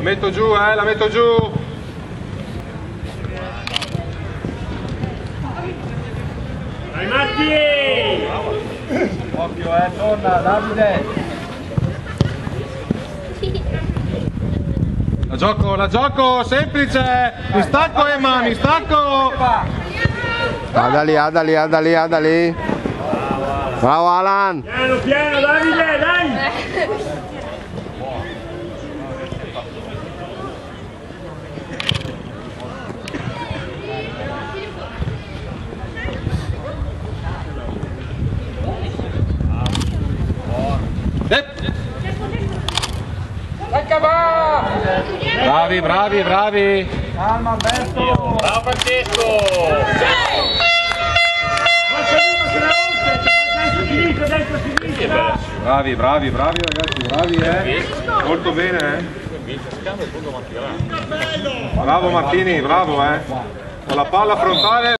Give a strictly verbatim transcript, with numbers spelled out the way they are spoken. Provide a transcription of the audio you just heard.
La metto giù, eh, la metto giù. Dai Matti! Occhio, eh, torna, Davide! La gioco, la gioco, semplice! Mi stacco Emma, mi stacco! Adali, Adali, Adali, Adali! Bravo Alan! Piano, piano, Davide, dai! Bravi, bravi, bravi! Calma Alberto! Bravo Francesco! Bravi, bravi, bravi ragazzi, bravi eh! Molto bene eh! Bravo Martini, bravo eh! Con la palla frontale